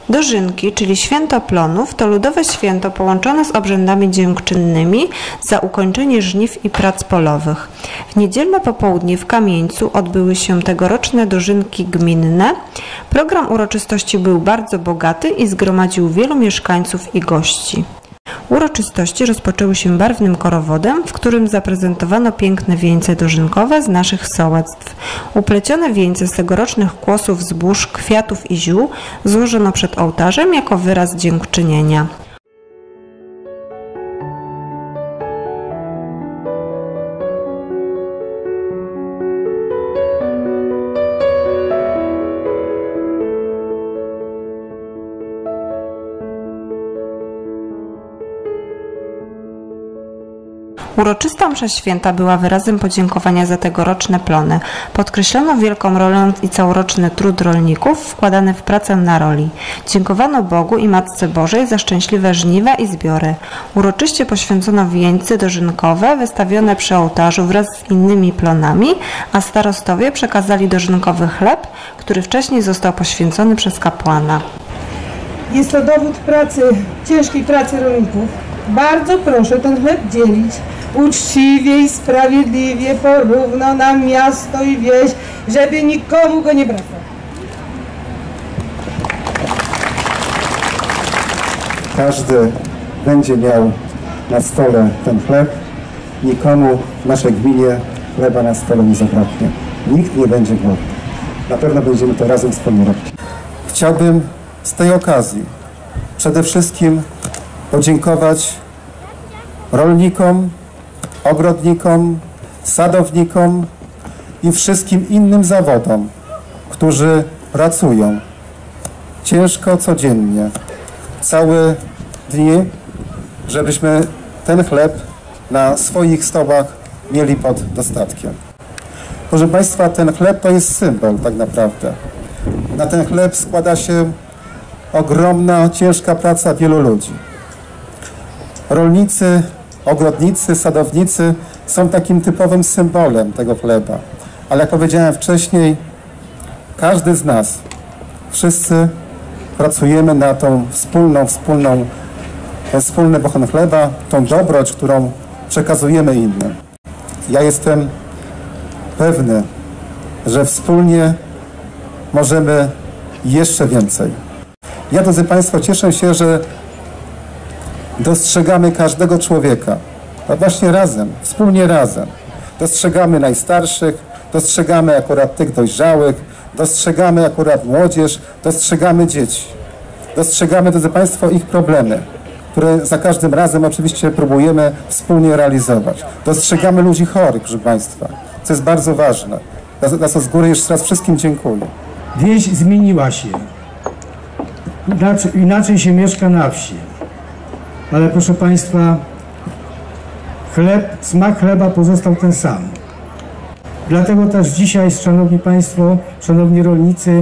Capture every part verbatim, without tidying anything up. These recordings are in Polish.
Dożynki, czyli święto plonów, to ludowe święto połączone z obrzędami dziękczynnymi za ukończenie żniw i prac polowych. W niedzielne popołudnie w Kamieńcu odbyły się tegoroczne dożynki gminne. Program uroczystości był bardzo bogaty i zgromadził wielu mieszkańców i gości. Uroczystości rozpoczęły się barwnym korowodem, w którym zaprezentowano piękne wieńce dożynkowe z naszych sołectw. Uplecione wieńce z tegorocznych kłosów, zbóż, kwiatów i ziół złożono przed ołtarzem jako wyraz dziękczynienia. Uroczysta msza święta była wyrazem podziękowania za tegoroczne plony. Podkreślono wielką rolę i całoroczny trud rolników wkładany w pracę na roli. Dziękowano Bogu i Matce Bożej za szczęśliwe żniwa i zbiory. Uroczyście poświęcono wieńce dożynkowe wystawione przy ołtarzu wraz z innymi plonami, a starostowie przekazali dożynkowy chleb, który wcześniej został poświęcony przez kapłana. Jest to dowód pracy, ciężkiej pracy rolników. Bardzo proszę ten chleb dzielić uczciwie i sprawiedliwie, porówno na miasto i wieś, żeby nikomu go nie brakło. Każdy będzie miał na stole ten chleb. Nikomu w naszej gminie chleba na stole nie zabraknie. Nikt nie będzie głodny. Na pewno będziemy to razem wspólnie robić. Chciałbym z tej okazji przede wszystkim podziękować rolnikom, ogrodnikom, sadownikom i wszystkim innym zawodom, którzy pracują ciężko codziennie, całe dni, żebyśmy ten chleb na swoich stołach mieli pod dostatkiem. Proszę Państwa, ten chleb to jest symbol tak naprawdę. Na ten chleb składa się ogromna, ciężka praca wielu ludzi. Rolnicy, ogrodnicy, sadownicy są takim typowym symbolem tego chleba. Ale jak powiedziałem wcześniej, każdy z nas, wszyscy pracujemy na tą wspólną, wspólną, ten wspólny bochen chleba, tą dobroć, którą przekazujemy innym. Ja jestem pewny, że wspólnie możemy jeszcze więcej. Ja, drodzy Państwo, cieszę się, że dostrzegamy każdego człowieka, a właśnie razem, wspólnie razem. Dostrzegamy najstarszych, dostrzegamy akurat tych dojrzałych, dostrzegamy akurat młodzież, dostrzegamy dzieci. Dostrzegamy, drodzy Państwo, ich problemy, które za każdym razem oczywiście próbujemy wspólnie realizować. Dostrzegamy ludzi chorych, proszę Państwa, co jest bardzo ważne. Za co z góry jeszcze raz wszystkim dziękuję. Wieś zmieniła się. Inaczej, inaczej się mieszka na wsi. Ale proszę Państwa, chleb, smak chleba pozostał ten sam. Dlatego też dzisiaj, Szanowni Państwo, Szanowni Rolnicy,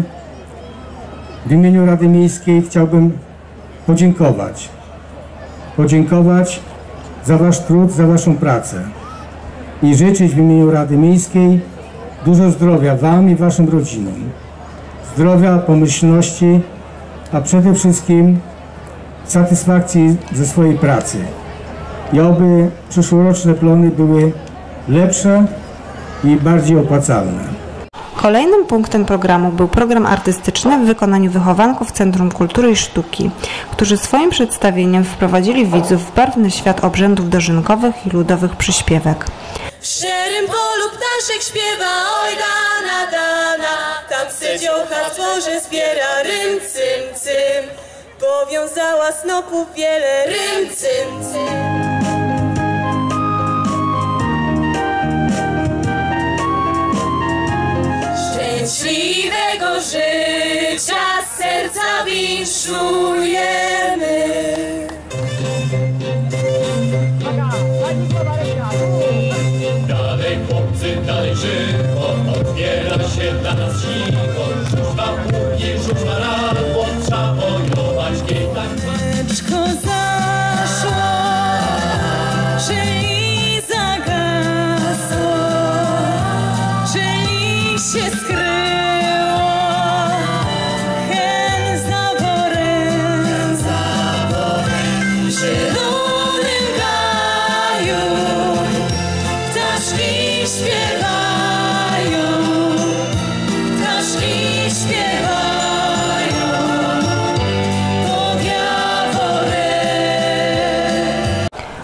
w imieniu Rady Miejskiej chciałbym podziękować. Podziękować za Wasz trud, za Waszą pracę. I życzyć w imieniu Rady Miejskiej dużo zdrowia Wam i Waszym rodzinom. Zdrowia, pomyślności, a przede wszystkim satysfakcji ze swojej pracy. I oby przyszłoroczne plony były lepsze i bardziej opłacalne. Kolejnym punktem programu był program artystyczny w wykonaniu wychowanków Centrum Kultury i Sztuki, którzy swoim przedstawieniem wprowadzili widzów w barwny świat obrzędów dożynkowych i ludowych przyśpiewek. W szczerym polu ptaszek śpiewa, oj dana, dana, tam se dziołcha zboże zbiera, rym, cym, cym. Powiązała snopów wiele, rym, cym, cym. Szczęśliwego życia serca winszujemy. Dalej chłopcy, dalej żywo, otwiera się dla nas cicho. Żużba płynie, żużba radło, trzeba bojować jej tak. Słoneczko zaszło, czyli zagasło, czyli się skryło, hen zaworem.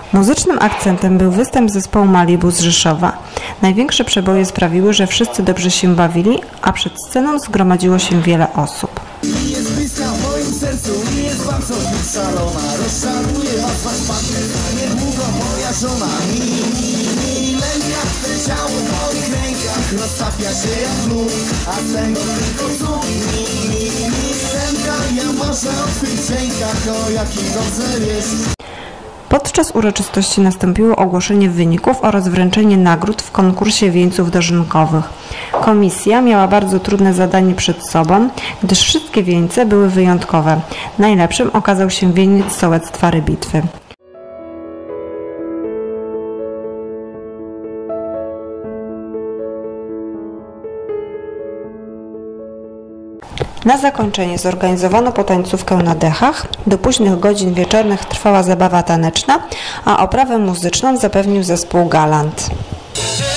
Muzycznym akcentem był występ zespołu Malibu z Rzeszowa. Największe przeboje sprawiły, że wszyscy dobrze się bawili, a przed sceną zgromadziło się wiele osób. Jest bliska w moim sercu i jest wam coś być szalona. Rozczaruje was wasz partner, niedługo moja żona. Mi, mi, mi, lęk jak te ciało w moich rękach roztapia się jak lód, a z tego tylko cud. Mi, mi, mi, sęka, ja marzę o twych dźwiękach, o jaki dobrze jest. Podczas uroczystości nastąpiło ogłoszenie wyników oraz wręczenie nagród w konkursie wieńców dożynkowych. Komisja miała bardzo trudne zadanie przed sobą, gdyż wszystkie wieńce były wyjątkowe. Najlepszym okazał się wieniec sołectwa Rybitwy. Na zakończenie zorganizowano potańcówkę na dechach. Do późnych godzin wieczornych trwała zabawa taneczna, a oprawę muzyczną zapewnił zespół Galant.